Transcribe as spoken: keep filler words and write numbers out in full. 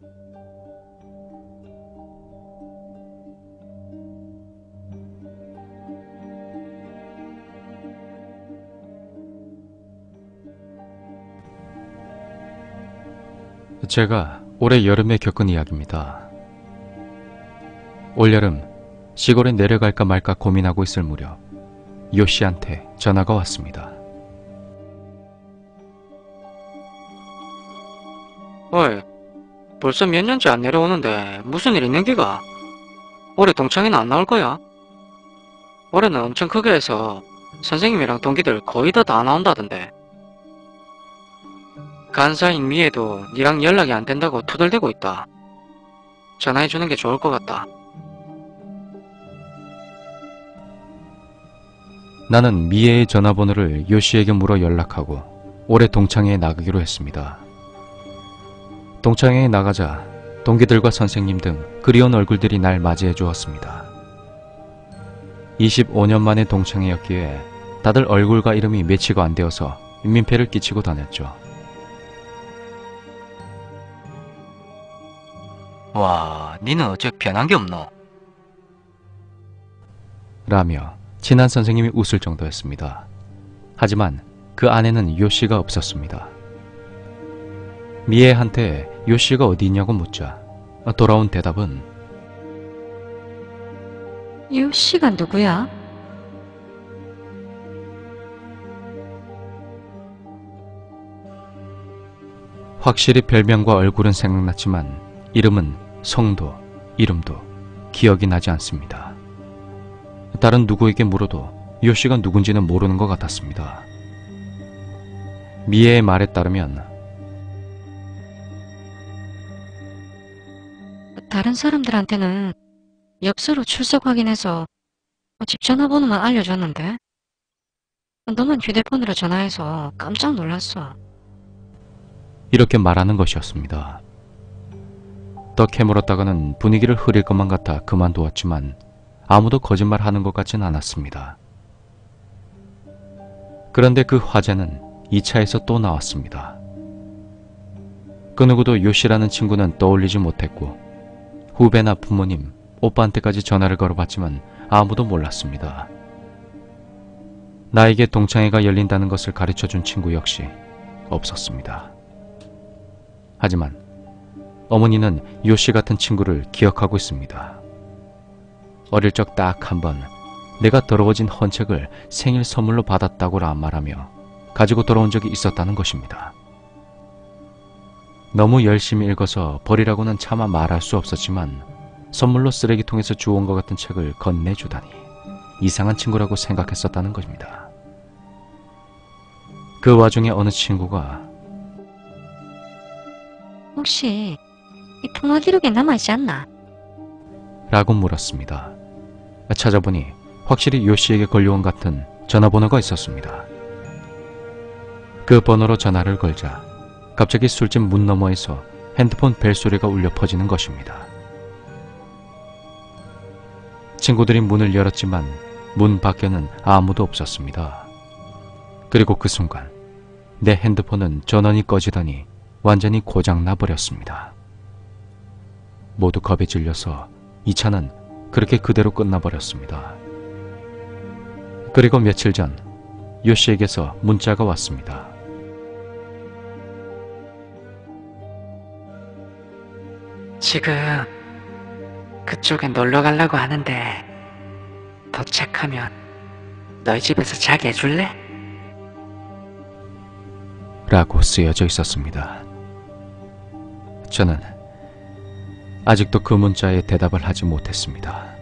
제가 올해 여름에 겪은 이야기입니다. 올여름 시골에 내려갈까 말까 고민하고 있을 무렵 요씨한테 전화가 왔습니다. 어이, 벌써 몇 년째 안 내려오는데 무슨 일 있는 기가? 올해 동창회는 안 나올 거야? 올해는 엄청 크게 해서 선생님이랑 동기들 거의 다 다 나온다던데. 간사인 미애도 니랑 연락이 안 된다고 투덜대고 있다. 전화해주는 게 좋을 것 같다. 나는 미애의 전화번호를 요씨에게 물어 연락하고 올해 동창회에 나가기로 했습니다. 동창회에 나가자 동기들과 선생님 등 그리운 얼굴들이 날 맞이해 주었습니다. 이십오 년 만의 동창회였기에 다들 얼굴과 이름이 매치가 안 되어서 민폐를 끼치고 다녔죠. 와, 니는 어째 변한 게 없노? 라며 친한 선생님이 웃을 정도였습니다. 하지만 그 안에는 요씨가 없었습니다. 미애한테 요씨가 어디 있냐고 묻자 돌아온 대답은 요씨가 누구야? 확실히 별명과 얼굴은 생각났지만 이름은 성도, 이름도 기억이 나지 않습니다. 다른 누구에게 물어도 요씨가 누군지는 모르는 것 같았습니다. 미애의 말에 따르면 다른 사람들한테는 엽서로 출석 확인해서 집 전화번호만 알려줬는데 너만 휴대폰으로 전화해서 깜짝 놀랐어. 이렇게 말하는 것이었습니다. 더 캐물었다가는 분위기를 흐릴 것만 같아 그만두었지만 아무도 거짓말하는 것 같진 않았습니다. 그런데 그 화제는 이 차에서 또 나왔습니다. 그 누구도 요씨라는 친구는 떠올리지 못했고 후배나 부모님, 오빠한테까지 전화를 걸어봤지만 아무도 몰랐습니다. 나에게 동창회가 열린다는 것을 가르쳐준 친구 역시 없었습니다. 하지만 어머니는 요씨 같은 친구를 기억하고 있습니다. 어릴 적 딱 한 번 내가 더러워진 헌책을 생일 선물로 받았다고라 말하며 가지고 돌아온 적이 있었다는 것입니다. 너무 열심히 읽어서 버리라고는 차마 말할 수 없었지만 선물로 쓰레기통에서 주워온 것 같은 책을 건네주다니 이상한 친구라고 생각했었다는 것입니다. 그 와중에 어느 친구가 혹시 이 통화 기록에 남아있지 않나? 라고 물었습니다. 찾아보니 확실히 요씨에게 걸려온 같은 전화번호가 있었습니다. 그 번호로 전화를 걸자 갑자기 술집 문 너머에서 핸드폰 벨소리가 울려 퍼지는 것입니다. 친구들이 문을 열었지만 문 밖에는 아무도 없었습니다. 그리고 그 순간 내 핸드폰은 전원이 꺼지더니 완전히 고장나 버렸습니다. 모두 겁에 질려서 이 차는 그렇게 그대로 끝나버렸습니다. 그리고 며칠 전 요씨에게서 문자가 왔습니다. 지금 그쪽에 놀러 가려고 하는데 도착하면 너희 집에서 자게 해줄래? 라고 쓰여져 있었습니다. 저는 아직도 그 문자에 대답을 하지 못했습니다.